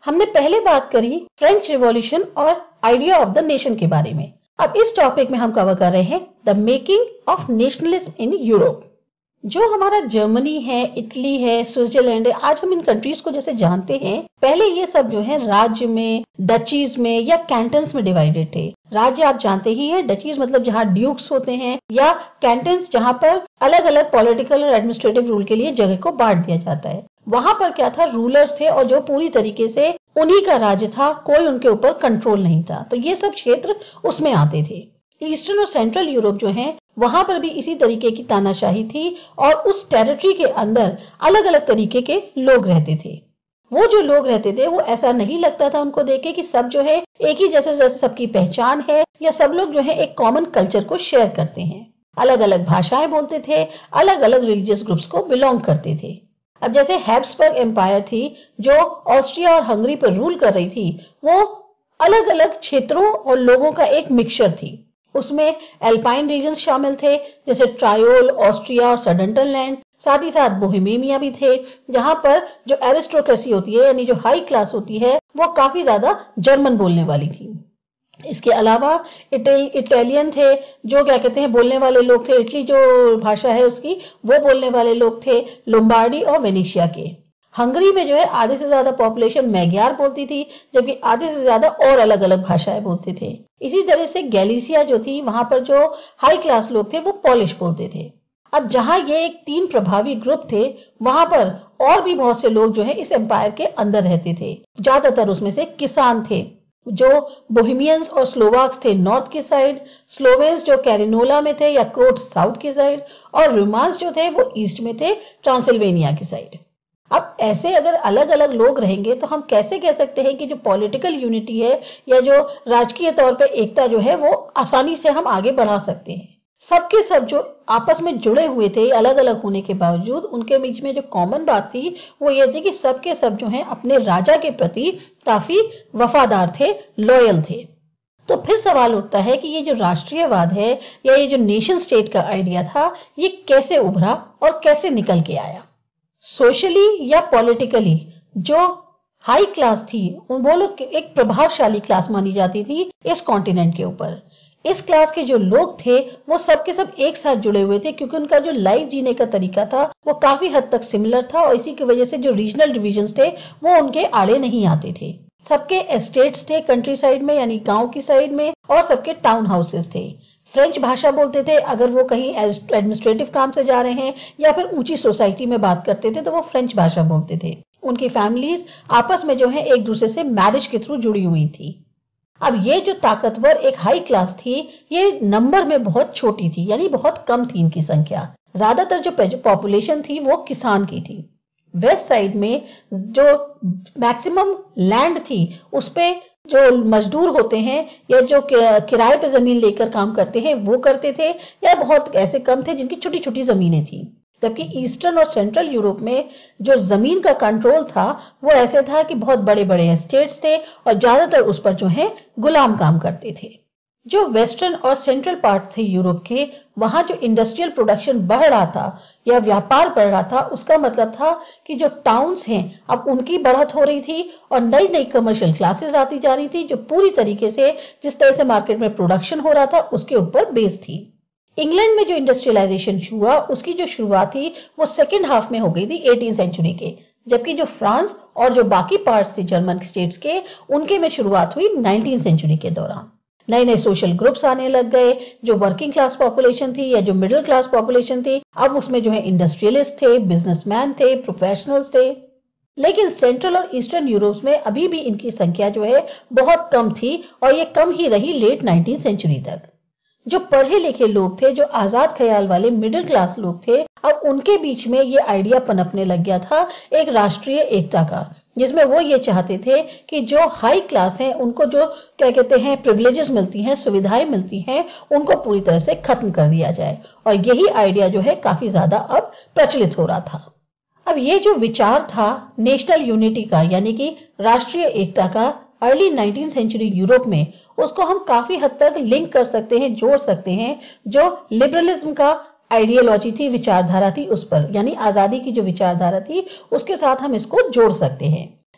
हमने पहले बात करी फ्रेंच रिवॉल्यूशन और आइडिया ऑफ द नेशन के बारे में। अब इस टॉपिक में हम कवर कर रहे हैं the making of nationalism in Europe. जो हमारा जर्मनी है, इटली है, स्विट्जरलैंड है, आज हम इन कंट्रीज को जैसे जानते हैं, पहले ये सब जो है राज्य में, डचीज में या कैंटन्स में डिवाइडेड थे। राज्य आप जानते ही हैं, डचीज मतलब जहाँ ड्यूक्स होते हैं, या कैंटन्स जहाँ पर अलग अलग पॉलिटिकल और एडमिनिस्ट्रेटिव रूल के लिए जगह को बांट दिया जाता है। वहां पर क्या था, रूलर्स थे और जो पूरी तरीके से उन्हीं का राज्य था, कोई उनके ऊपर कंट्रोल नहीं था। तो ये सब क्षेत्र उसमें आते थे। ईस्टर्न और सेंट्रल यूरोप जो है, वहां पर भी इसी तरीके की तानाशाही थी और उस टेरिटरी के अंदर अलग अलग तरीके के लोग रहते थे। वो जो लोग रहते थे, वो ऐसा नहीं लगता था उनको देखे कि सब जो है एक ही जैसे जैसे सबकी पहचान है, या सब लोग जो है एक कॉमन कल्चर को शेयर करते हैं। अलग अलग भाषाएं बोलते थे, अलग अलग रिलीजियस ग्रुप्स को बिलोंग करते थे। अब जैसे हैब्सबर्ग एम्पायर थी जो ऑस्ट्रिया और हंगरी पर रूल कर रही थी, वो अलग अलग क्षेत्रों और लोगों का एक मिक्सचर थी। उसमें एल्पाइन रीजन्स शामिल थे, जैसे ट्रायोल, ऑस्ट्रिया और सडेंटनलैंड। साथ ही साथ बोहेमिया भी थे, जहां पर जो एरिस्टोक्रेसी होती है, यानी जो हाई क्लास होती है, वो काफी ज्यादा जर्मन बोलने वाली थी। इसके अलावा इटालियन थे, जो क्या कहते हैं बोलने वाले लोग थे, इटली जो भाषा है उसकी, वो बोलने वाले लोग थे, लोम्बार्डी और वेनेशिया के। हंगरी में जो है आधे से ज्यादा पॉपुलेशन मैग्यार बोलती थी, जबकि आधे से ज्यादा और अलग अलग भाषाएं बोलते थे। इसी तरह से गैलिसिया जो थी, वहां पर जो हाई क्लास लोग थे वो पॉलिश बोलते थे। अब जहां ये एक तीन प्रभावी ग्रुप थे, वहां पर और भी बहुत से लोग जो है इस एम्पायर के अंदर रहते थे। ज्यादातर उसमें से किसान थे, जो बोहेमियंस और स्लोवाक्स थे नॉर्थ की साइड, स्लोवेन्स जो कैरिनोला में थे या क्रोट साउथ की साइड, और रोमांस जो थे वो ईस्ट में थे, ट्रांसिल्वेनिया की साइड। अब ऐसे अगर अलग अलग लोग रहेंगे तो हम कैसे कह सकते हैं कि जो पॉलिटिकल यूनिटी है या जो राजकीय तौर पे एकता जो है वो आसानी से हम आगे बढ़ा सकते हैं। सबके सब जो आपस में जुड़े हुए थे, अलग अलग होने के बावजूद उनके बीच में जो कॉमन बात थी वो ये थी कि सबके सब जो है अपने राजा के प्रति काफी वफादार थे, लॉयल थे। तो फिर सवाल उठता है कि ये जो राष्ट्रीयवाद है या ये जो नेशन स्टेट का आइडिया था, ये कैसे उभरा और कैसे निकल के आया। सोशली या पॉलिटिकली जो हाई क्लास थी, वो लोग एक प्रभावशाली क्लास मानी जाती थी इस कॉन्टिनेंट के ऊपर। इस क्लास के जो लोग थे वो सबके सब एक साथ जुड़े हुए थे, क्योंकि उनका जो लाइफ जीने का तरीका था वो काफी हद तक सिमिलर था, और इसी की वजह से जो रीजनल डिविजन्स थे वो उनके आड़े नहीं आते थे। सबके एस्टेट्स थे कंट्री साइड में, यानी गांव की साइड में, और सबके टाउन हाउसेस थे। फ्रेंच भाषा बोलते थे, अगर वो कहीं एडमिनिस्ट्रेटिव काम से जा रहे हैं या फिर ऊंची सोसाइटी में बात करते थे तो वो फ्रेंच भाषा बोलते थे। उनकी फैमिलीज आपस में जो है एक दूसरे से मैरिज के थ्रू जुड़ी हुई थी। अब ये जो ताकतवर एक हाई क्लास थी, ये नंबर में बहुत छोटी थी, यानी बहुत कम थी इनकी संख्या। ज्यादातर जो पॉपुलेशन थी वो किसान की थी। वेस्ट साइड में जो मैक्सिमम लैंड थी उस पे जो मजदूर होते हैं या जो किराए पे जमीन लेकर काम करते हैं वो करते थे, या बहुत ऐसे कम थे जिनकी छोटी छोटी जमीनें थी। जबकि ईस्टर्न और सेंट्रल यूरोप में जो जमीन का कंट्रोल था वो ऐसे था कि बहुत बड़े बड़े एस्टेट्स थे और ज्यादातर उस पर जो है गुलाम काम करते थे। जो वेस्टर्न और सेंट्रल पार्ट थे यूरोप के, वहां जो इंडस्ट्रियल प्रोडक्शन बढ़ रहा था या व्यापार बढ़ रहा था, उसका मतलब था कि जो टाउन्स हैं अब उनकी बढ़त हो रही थी और नई नई कमर्शियल क्लासेस आती जा रही थी, जो पूरी तरीके से जिस तरह से मार्केट में प्रोडक्शन हो रहा था उसके ऊपर बेस्ड थी। इंग्लैंड में जो इंडस्ट्रियलाइजेशन हुआ उसकी जो शुरुआत थी वो सेकेंड हाफ में हो गई थी 18th सेंचुरी के, जबकि जो फ्रांस और जो बाकी पार्ट्स थे जर्मन स्टेट्स के, उनके में शुरुआत हुई 19th सेंचुरी के दौरान। नए नए सोशल ग्रुप्स आने लग गए, जो वर्किंग क्लास पॉपुलेशन थी या जो मिडिल क्लास पॉपुलेशन थी, अब उसमें जो है इंडस्ट्रियलिस्ट थे, बिजनेसमैन थे, प्रोफेशनल्स थे। लेकिन सेंट्रल और ईस्टर्न यूरोप में अभी भी इनकी संख्या जो है बहुत कम थी, और ये कम ही रही लेट 19th सेंचुरी तक। जो पढ़े लिखे लोग थे, जो आजाद ख्याल वाले मिडिल क्लास लोग थे, अब उनके बीच में ये आइडिया पनपने लग गया था एक राष्ट्रीय एकता का, जिसमें वो ये चाहते थे कि जो हाई क्लास हैं उनको जो क्या कहते हैं प्रिविलेजेस मिलती हैं, सुविधाएं मिलती हैं, उनको पूरी तरह से खत्म कर दिया जाए। और यही आइडिया जो है काफी ज्यादा अब प्रचलित हो रहा था। अब ये जो विचार था नेशनल यूनिटी का, यानी कि राष्ट्रीय एकता का, अर्ली 19th सेंचुरी यूरोप में, उसको हम काफी हद तक लिंक कर सकते हैं, जोड़ सकते हैं जो लिबरलिज्म का आइडियोलॉजी थी, विचारधारा थी उस पर, यानी आजादी की जो विचारधारा थी उसके साथ हम इसको जोड़ सकते हैं।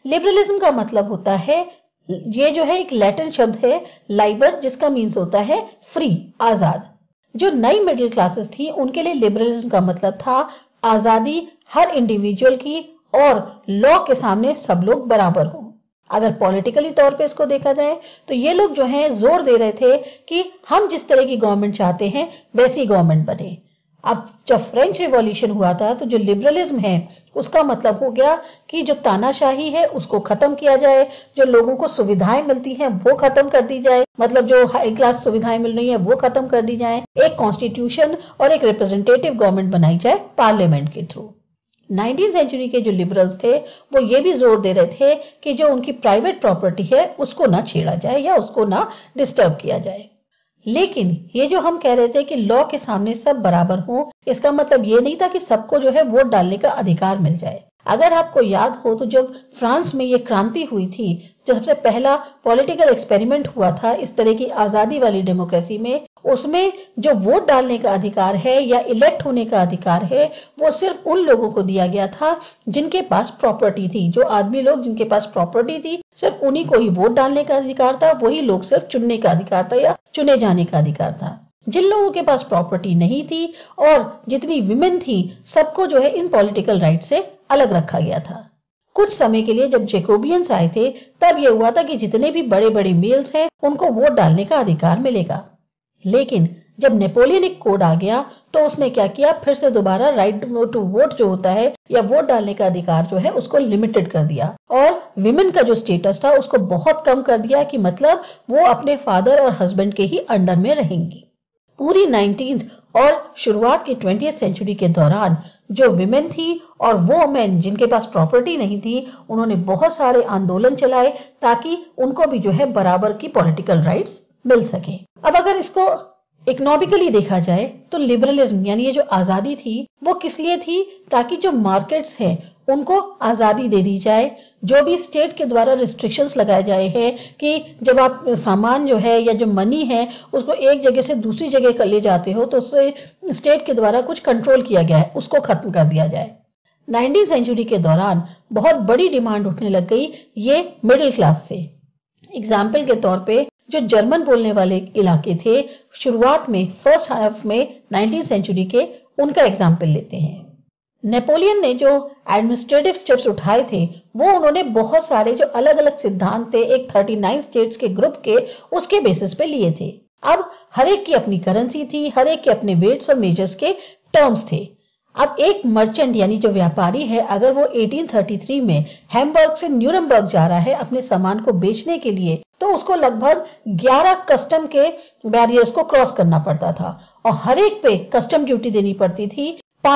लिबरलिज्म का मतलब होता है, ये जो है एक लैटिन शब्द है लाइबर, जिसका मीन्स होता है फ्री, आजाद। जो नई मिडिल क्लासेस थी उनके लिए लिबरलिज्म का मतलब था आजादी हर इंडिविजुअल की और लॉ के सामने सब लोग बराबर हों। अगर पॉलिटिकली तौर पे इसको देखा जाए तो ये लोग जो हैं जोर दे रहे थे कि हम जिस तरह की गवर्नमेंट चाहते हैं वैसी गवर्नमेंट बने। अब जब फ्रेंच रिवॉल्यूशन हुआ था तो जो लिबरलिज्म है उसका मतलब हो गया कि जो तानाशाही है उसको खत्म किया जाए, जो लोगों को सुविधाएं मिलती हैं वो खत्म कर दी जाए, मतलब जो हाई क्लास सुविधाएं मिल रही हैं वो खत्म कर दी जाए, एक कॉन्स्टिट्यूशन और एक रिप्रेजेंटेटिव गवर्नमेंट बनाई जाए पार्लियामेंट के थ्रू। 19वीं सेंचुरी के जो लिबरल्स थे वो ये भी जोर दे रहे थे कि जो उनकी प्राइवेट प्रॉपर्टी है उसको ना छेड़ा जाए या उसको ना डिस्टर्ब किया जाए। लेकिन ये जो हम कह रहे थे कि लॉ के सामने सब बराबर हो, इसका मतलब ये नहीं था कि सबको जो है वोट डालने का अधिकार मिल जाए। अगर आपको याद हो तो जब फ्रांस में ये क्रांति हुई थी, जो सबसे पहला पॉलिटिकल एक्सपेरिमेंट हुआ था इस तरह की आजादी वाली डेमोक्रेसी में, उसमें जो वोट डालने का अधिकार है या इलेक्ट होने का अधिकार है वो सिर्फ उन लोगों को दिया गया था जिनके पास प्रॉपर्टी थी। जो आदमी लोग जिनके पास प्रॉपर्टी थी सिर्फ उन्हीं को ही वोट डालने का अधिकार था, वही लोग सिर्फ चुनने का अधिकार था या चुने जाने का अधिकार था। जिन लोगों के पास प्रॉपर्टी नहीं थी और जितनी विमेन थी सबको जो है इन पॉलिटिकल राइट से अलग रखा गया था। कुछ समय के लिए जब जैकोबियंस आए थे तब यह हुआ था कि जितने भी बड़े बड़े मेल्स हैं उनको वोट डालने का अधिकार मिलेगा। लेकिन जब नेपोलियनिक कोड आ गया तो उसने क्या किया, फिर से दोबारा राइट टू वोट जो होता है या वोट डालने का अधिकार जो है उसको लिमिटेड कर दिया और विमेन का जो स्टेटस था उसको बहुत कम कर दिया कि मतलब वो अपने फादर और हस्बैंड के ही अंडर में रहेंगी। पूरी 19th और शुरुआत की 20th सेंचुरी के दौरान जो विमेन थी और वो मेन जिनके पास प्रॉपर्टी नहीं थी उन्होंने बहुत सारे आंदोलन चलाए ताकि उनको भी जो है बराबर की पॉलिटिकल राइट्स मिल सके। अब अगर इसको इकोनॉमिकली देखा जाए तो लिबरलिज्म यानी ये जो आजादी थी वो किस लिए थी, ताकि जो मार्केट्स हैं उनको आजादी दे दी जाए। जो भी स्टेट के द्वारा रिस्ट्रिक्शंस लगाए जाए हैं कि जब आप सामान जो है या जो मनी है उसको एक जगह से दूसरी जगह कर ले जाते हो तो उससे स्टेट के द्वारा कुछ कंट्रोल किया गया है, उसको खत्म कर दिया जाए। 19वीं सेंचुरी के दौरान बहुत बड़ी डिमांड उठने लग गई ये मिडिल क्लास से। एग्जाम्पल के तौर पे जो जर्मन बोलने वाले इलाके थे शुरुआत में फर्स्ट हाफ में 19वीं सेंचुरी के, उनका एग्जाम्पल लेते हैं। नेपोलियन ने जो एडमिनिस्ट्रेटिव स्टेप्स उठाए थे वो उन्होंने बहुत सारे जो अलग अलग सिद्धांत थे एक 39 स्टेट्स के ग्रुप के उसके बेसिस पे लिए थे। अब हर एक की अपनी करेंसी थी, हर एक के अपने वेट्स और मेजर्स के टर्म्स थे। अब एक मर्चेंट यानी जो व्यापारी है अगर वो 1833 में हैम्बर्ग से न्यूरमबर्ग जा रहा है अपने सामान को बेचने के लिए तो उसको लगभग 11 कस्टम के बैरियर्स को क्रॉस करना पड़ता था और हर एक पे कस्टम ड्यूटी देनी पड़ती थी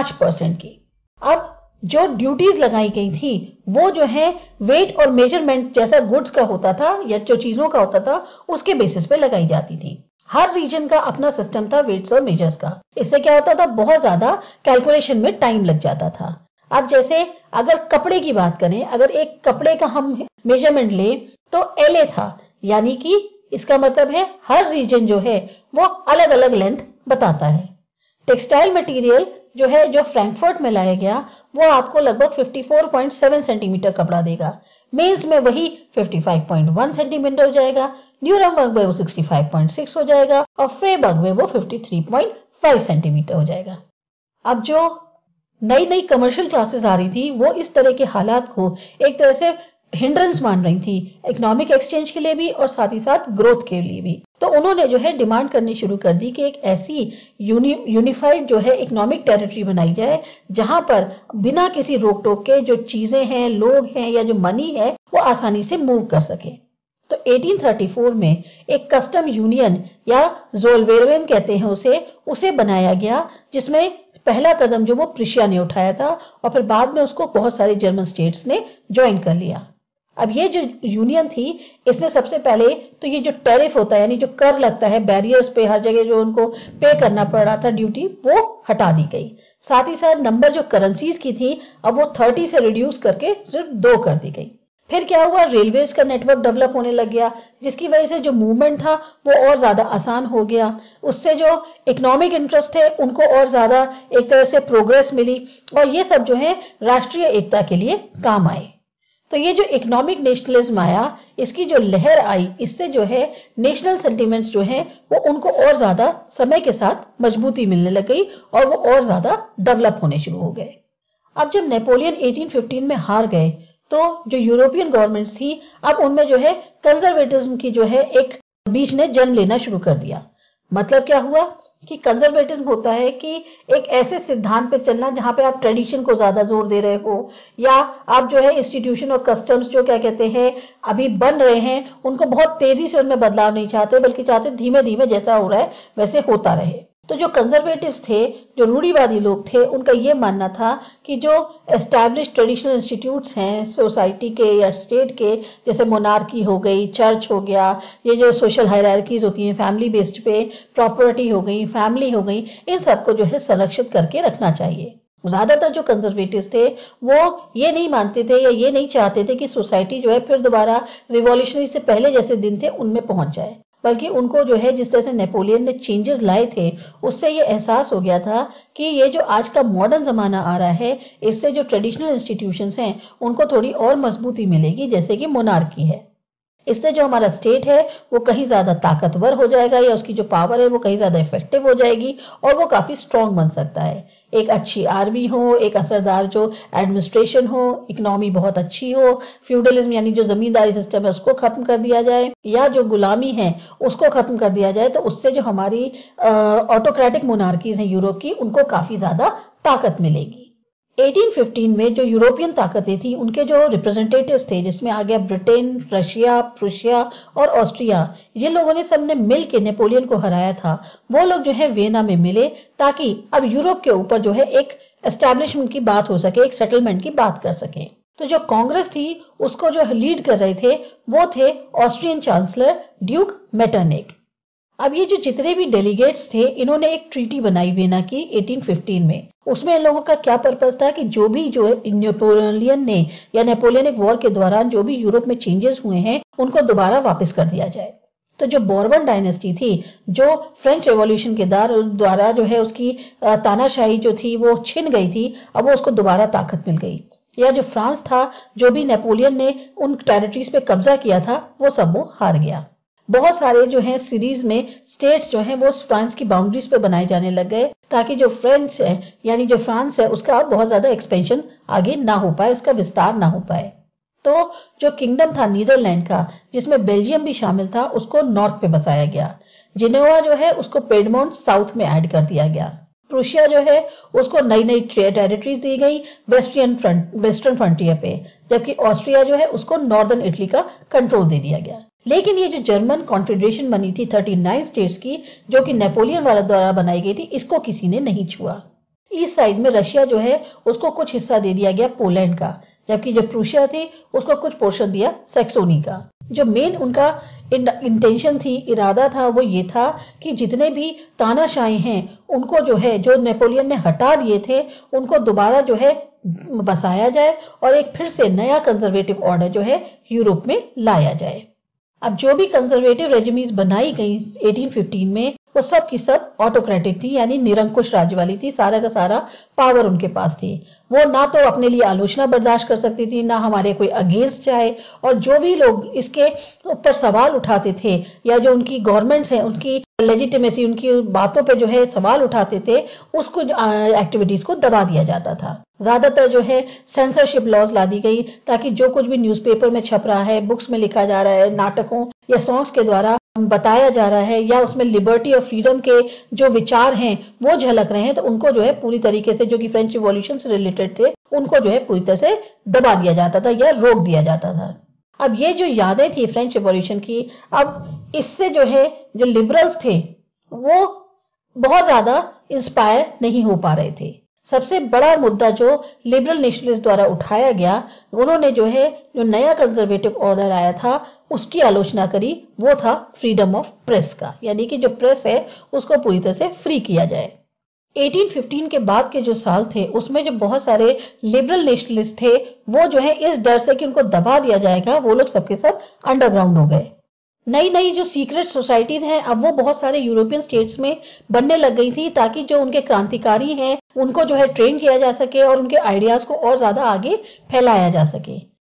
5% की। अब जो ड्यूटीज लगाई गई थी वो जो है वेट और मेजरमेंट जैसा गुड्स का होता था या जो चीजों का होता था उसके बेसिस पे लगाई जाती थी। हर रीजन का अपना सिस्टम था वेट्स और मेजर्स का। इससे क्या होता था, बहुत ज्यादा कैलकुलेशन में टाइम लग जाता था। अब जैसे अगर कपड़े की बात करें, अगर एक कपड़े का हम मेजरमेंट ले तो LA था, यानी कि इसका मतलब है हर रीजन जो है वो अलग अलग लेंथ बताता है। टेक्सटाइल मटेरियल जो है जो फ्रैंकफर्ट में लाया गया वो आपको लगभग 54.7 सेंटीमीटर कपड़ा देगा। मेंस में वही 55.1 सेंटीमीटर हो जाएगा, न्यूरमबर्ग में वो 65.6 हो जाएगा और फ्रेबर्ग में वो 53.5 सेंटीमीटर हो जाएगा। अब जो नई नई कमर्शियल क्लासेस आ रही थी वो इस तरह के हालात को एक तरह से हिंड्रेंस मान रही थी, इकोनॉमिक एक्सचेंज के लिए भी और साथ ही साथ ग्रोथ के लिए भी। तो उन्होंने जो है डिमांड करनी शुरू कर दी कि एक ऐसी यूनिफाइड जो है इकोनॉमिक टेरिटरी बनाई जाए जहां पर बिना किसी रोक टोक के जो चीजें हैं, लोग हैं या जो मनी है वो आसानी से मूव कर सके। तो 1834 में एक कस्टम यूनियन या जोलवेरवेन कहते हैं उसे बनाया गया, जिसमें पहला कदम जो वो प्रुशिया ने उठाया था और फिर बाद में उसको बहुत सारे जर्मन स्टेट्स ने ज्वाइन कर लिया। अब ये जो यूनियन थी इसने सबसे पहले तो ये जो टैरिफ होता है यानी जो कर लगता है बैरियर्स पे हर जगह जो उनको पे करना पड़ रहा था ड्यूटी, वो हटा दी गई। साथ ही साथ नंबर जो करेंसीज की थी अब वो 30 से रिड्यूस करके सिर्फ 2 कर दी गई। फिर क्या हुआ, रेलवेज का नेटवर्क डेवलप होने लग गया जिसकी वजह से जो मूवमेंट था वो और ज्यादा आसान हो गया। उससे जो इकोनॉमिक इंटरेस्ट है उनको और ज्यादा एक तरह से प्रोग्रेस मिली और ये सब जो है राष्ट्रीय एकता के लिए काम आए। तो ये जो इकोनॉमिक नेशनलिज्म आया, इसकी जो लहर आई, इससे जो है नेशनल सेंटिमेंट्स जो है वो उनको और ज्यादा समय के साथ मजबूती मिलने लग गई और वो और ज्यादा डेवलप होने शुरू हो गए। अब जब नेपोलियन 1815 में हार गए तो जो यूरोपियन गवर्नमेंट्स थी, अब उनमें जो है कंजर्वेटिज्म की जो है एक बीज ने जन्म लेना शुरू कर दिया। मतलब क्या हुआ कि कंजर्वेटिज्म होता है कि एक ऐसे सिद्धांत पे चलना जहां पे आप ट्रेडिशन को ज्यादा जोर दे रहे हो, या आप जो है इंस्टीट्यूशन और कस्टम्स जो क्या कहते हैं अभी बन रहे हैं उनको बहुत तेजी से उनमें बदलाव नहीं चाहते, बल्कि चाहते धीमे धीमे जैसा हो रहा है वैसे होता रहे। तो जो कंजर्वेटिव्स थे, जो रूढ़िवादी लोग थे, उनका ये मानना था कि जो एस्टैब्लिश ट्रेडिशनल इंस्टीट्यूट्स हैं सोसाइटी के या स्टेट के, जैसे मोनार्की हो गई, चर्च हो गया, ये जो सोशल हायरार्कीज होती हैं फैमिली बेस्ड पे, प्रॉपर्टी हो गई, फैमिली हो गई, इन सबको जो है संरक्षित करके रखना चाहिए। ज्यादातर जो कंजर्वेटिव्स थे वो ये नहीं मानते थे या ये नहीं चाहते थे कि सोसाइटी जो है फिर दोबारा रिवॉल्यूशनरी से पहले जैसे दिन थे उनमें पहुंच जाए, बल्कि उनको जो है जिस तरह से नेपोलियन ने चेंजेस लाए थे उससे ये एहसास हो गया था कि ये जो आज का मॉडर्न जमाना आ रहा है इससे जो ट्रेडिशनल इंस्टीट्यूशंस हैं उनको थोड़ी और मजबूती मिलेगी, जैसे कि मोनार्की है। इससे जो हमारा स्टेट है वो कहीं ज्यादा ताकतवर हो जाएगा या उसकी जो पावर है वो कहीं ज्यादा इफेक्टिव हो जाएगी और वो काफी स्ट्रांग बन सकता है। एक अच्छी आर्मी हो, एक असरदार जो एडमिनिस्ट्रेशन हो, इकोनॉमी बहुत अच्छी हो, फ्यूडलिज्म यानी जो जमींदारी सिस्टम है उसको खत्म कर दिया जाए या जो गुलामी है उसको खत्म कर दिया जाए, तो उससे जो हमारी ऑटोक्रेटिक मोनार्कीज हैं यूरोप की उनको काफी ज्यादा ताकत मिलेगी। 1815 में जो यूरोपियन ताकतें थी उनके जो रिप्रेजेंटेटिव्स थे, जिसमें आ गया ब्रिटेन, रशिया, प्रूशिया और ऑस्ट्रिया, जिन लोगों ने सबने मिल के नेपोलियन को हराया था, वो लोग जो है वियना में मिले ताकि अब यूरोप के ऊपर जो है एक एस्टैब्लिशमेंट की बात हो सके, एक सेटलमेंट की बात कर सके। तो जो कांग्रेस थी उसको जो लीड कर रहे थे वो थे ऑस्ट्रियन चांसलर ड्यूक मेटरनिक। अब ये जो जितने भी डेलीगेट्स थे इन्होंने एक ट्रीटी बनाई वियना की 1815 में। उसमें इन लोगों का क्या पर्पस था कि जो भी जो नेपोलियन ने या नेपोलियनिक वॉर के दौरान जो भी यूरोप में चेंजेस हुए हैं उनको दोबारा वापस कर दिया जाए। तो जो बोर्बन डायनेस्टी थी, जो फ्रेंच रेवोल्यूशन के द्वारा जो है उसकी तानाशाही जो थी वो छिन गई थी, अब वो उसको दोबारा ताकत मिल गई। या जो फ्रांस था, जो भी नेपोलियन ने उन टेरिटरीज पे कब्जा किया था वो सब वो हार गया। बहुत सारे जो है सीरीज में स्टेट्स जो हैं वो फ्रांस की बाउंड्रीज पे बनाए जाने लग गए ताकि जो फ्रेंच है यानी जो फ्रांस है उसका बहुत ज्यादा एक्सपेंशन आगे ना हो पाए, उसका विस्तार ना हो पाए। तो जो किंगडम था नीदरलैंड का, जिसमें बेल्जियम भी शामिल था, उसको नॉर्थ पे बसाया गया। जिनेवा जो है उसको पेडमोंट साउथ में ऐड कर दिया गया। प्रूशिया जो है उसको नई नई टेरिटरीज दी गई वेस्टर्न फ्रंटियर पे, जबकि ऑस्ट्रिया जो है उसको नॉर्दर्न इटली का कंट्रोल दे दिया गया। लेकिन ये जो जर्मन कॉन्फेडरेशन बनी थी 39 स्टेट्स की, जो कि नेपोलियन वाला द्वारा बनाई गई थी, इसको किसी ने नहीं छुआ। ईस्ट साइड में रशिया जो है उसको कुछ हिस्सा दे दिया गया पोलैंड का, जबकि जो प्रूशिया थी उसको कुछ पोर्शन दिया सैक्सोनी का। जो मेन उनका इंटेंशन थी, इरादा था, वो ये था कि जितने भी तानाशाही हैं उनको जो है जो नेपोलियन ने हटा दिए थे उनको दोबारा जो है बसाया जाए और एक फिर से नया कंजर्वेटिव ऑर्डर जो है यूरोप में लाया जाए। अब जो भी कंजर्वेटिव रेजिमीज बनाई गई 1815 में वो सब की सब ऑटोक्रेटिक थी, यानी निरंकुश राज्य वाली थी। सारा का सारा पावर उनके पास थी। वो ना तो अपने लिए आलोचना बर्दाश्त कर सकती थी, ना हमारे कोई अगेंस्ट चाहे, और जो भी लोग इसके ऊपर सवाल उठाते थे या जो उनकी गवर्नमेंट्स हैं उनकी लेजिटिमेसी, उनकी बातों पे जो है सवाल उठाते थे, उसको एक्टिविटीज को दबा दिया जाता था। ज्यादातर जो है सेंसरशिप लॉज ला दी गई ताकि जो कुछ भी न्यूज़पेपर में छप रहा है, बुक्स में लिखा जा रहा है, नाटकों या सॉन्ग्स के द्वारा बताया जा रहा है, या उसमें लिबर्टी और फ्रीडम के जो विचार हैं वो झलक रहे हैं, तो उनको जो है पूरी तरीके से, जो कि फ्रेंच रिवॉल्यूशन से रिलेटेड थे, उनको जो है पूरी तरह से दबा दिया जाता था या रोक दिया जाता था। अब ये जो यादें थी फ्रेंच रिवॉल्यूशन की, अब इससे जो है जो लिबरल्स थे वो बहुत ज्यादा इंस्पायर नहीं हो पा रहे थे। सबसे बड़ा मुद्दा जो लिबरल नेशनलिस्ट द्वारा उठाया गया, उन्होंने जो है जो नया कंजर्वेटिव ऑर्डर आया था उसकी आलोचना करी, वो था फ्रीडम ऑफ प्रेस का, यानी कि जो प्रेस है उसको पूरी तरह से फ्री किया जाए। 1815 के बाद के जो साल थे उसमें जो बहुत सारे लिबरल नेशनलिस्ट थे वो जो है इस डर से कि उनको दबा दिया जाएगा, वो लोग सबके सब अंडरग्राउंड हो गए। नई नई जो सीक्रेट सोसाइटीज हैं अब वो बहुत सारे यूरोपियन स्टेट्स में बनने लग गई थी ताकि जो उनके क्रांतिकारी हैं उनको जो है ट्रेन किया जा सके और उनके आइडियाज को और ज्यादा आगे फैलाया जा सके।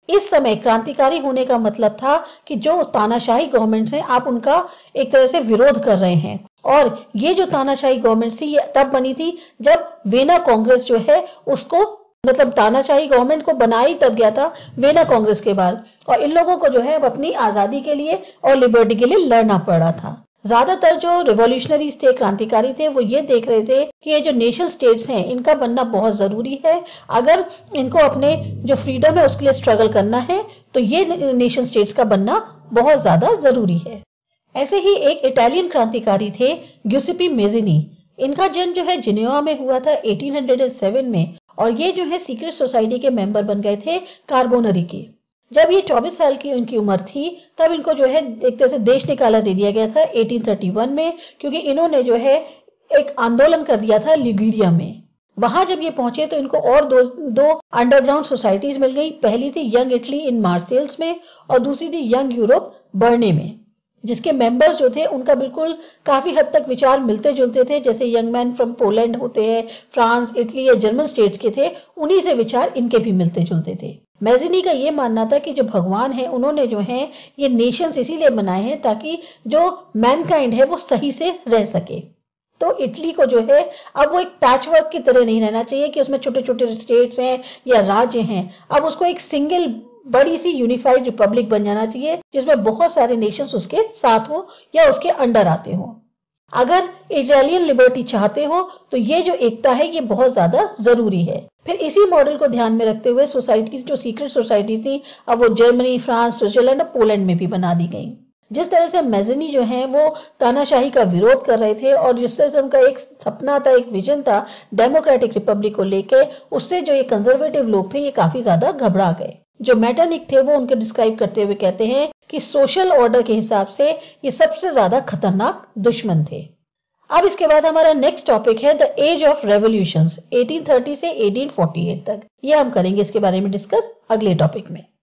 इस समय क्रांतिकारी होने का मतलब था कि जो तानाशाही गवर्नमेंट्स हैं आप उनका एक तरह से विरोध कर रहे हैं। और ये जो तानाशाही गवर्नमेंट्स थी ये तब बनी थी जब वेना कांग्रेस जो है उसको मतलब तानाशाही गवर्नमेंट को बनाई तब गया था वेना कांग्रेस के बाद। और इन लोगों को जो है अपनी आजादी के लिए और लिबर्टी के लिए लड़ना पड़ रहा था। ज्यादातर जो रिवॉल्यूशनरीज थे, क्रांतिकारी थे, वो ये देख रहे थे कि ये जो नेशन स्टेट्स हैं इनका बनना बहुत जरूरी है। अगर इनको अपने जो फ्रीडम है उसके लिए स्ट्रगल करना है तो ये नेशन स्टेट्स का बनना बहुत ज्यादा जरूरी है। ऐसे ही एक इटालियन क्रांतिकारी थे ग्यूसेपी मेज़िनी। इनका जन्म जो है जिनेवा में हुआ था 1807 में और ये जो है सीक्रेट सोसाइटी के मेंबर बन गए थे कार्बोनरी की। जब ये 24 साल की उनकी उम्र थी तब इनको जो है एक तरह से देश निकाला दे दिया गया था 1831 में, क्योंकि इन्होंने जो है एक आंदोलन कर दिया था लिगुरिया में। वहां जब ये पहुंचे तो इनको और दो अंडरग्राउंड सोसाइटीज मिल गई। पहली थी यंग इटली इन मार्सेल्स में और दूसरी थी यंग यूरोप बर्ने में, जिसके मेंबर्स जो थे उनका बिल्कुल काफी हद तक विचार मिलते जुलते थे। जैसे यंग मैन फ्रॉम पोलैंड होते हैं, फ्रांस, इटली या जर्मन स्टेट्स के थे, उन्हीं से विचार इनके भी मिलते जुलते थे। मैज़िनी का ये मानना था कि जो भगवान है उन्होंने जो है ये नेशंस इसीलिए बनाए हैं ताकि जो मैनकाइंड है वो सही से रह सके। तो इटली को जो है अब वो एक पैचवर्क की तरह नहीं रहना चाहिए कि उसमें छोटे छोटे स्टेट्स हैं या राज्य हैं। अब उसको एक सिंगल बड़ी सी यूनिफाइड रिपब्लिक बन जाना चाहिए जिसमें बहुत सारे नेशंस उसके साथ हो या उसके अंडर आते हो। अगर इटालियन लिबर्टी चाहते हो तो ये जो एकता है ये बहुत ज्यादा जरूरी है। फिर इसी मॉडल को ध्यान में रखते हुए सोसाइटीज जो सीक्रेट सोसाइटी थी अब वो जर्मनी, फ्रांस, स्विट्जरलैंड और पोलैंड में भी बना दी गई। जिस तरह से मैज़िनी जो है वो तानाशाही का विरोध कर रहे थे और जिस तरह से उनका एक सपना था, एक विजन था डेमोक्रेटिक रिपब्लिक को लेके, उससे जो ये कंजर्वेटिव लोग थे ये काफी ज्यादा घबरा गए। जो मैटरनिक थे वो उनको डिस्क्राइब करते हुए कहते हैं कि सोशल ऑर्डर के हिसाब से ये सबसे ज्यादा खतरनाक दुश्मन थे। अब इसके बाद हमारा नेक्स्ट टॉपिक है द एज ऑफ रेवोल्यूशंस 1830 से 1848 तक। ये हम करेंगे इसके बारे में डिस्कस अगले टॉपिक में।